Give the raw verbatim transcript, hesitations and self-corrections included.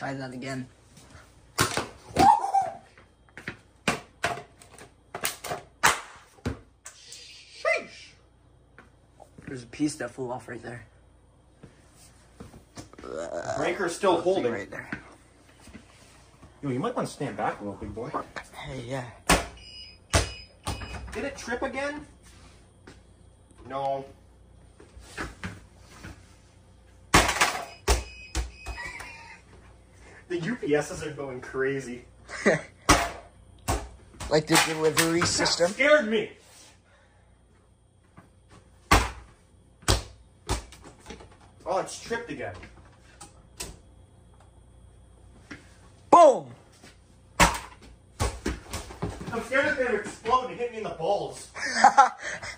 try that again. Sheesh. There's a piece that flew off right there. Breaker's still holding. Right there. Yo, you might want to stand back a little, big boy. Hey, yeah. Did it trip again? No. The U P Ss are going crazy. Like the delivery system. That scared me. Oh, it's tripped again. Boom! I'm scared it's gonna explode and hit me in the balls.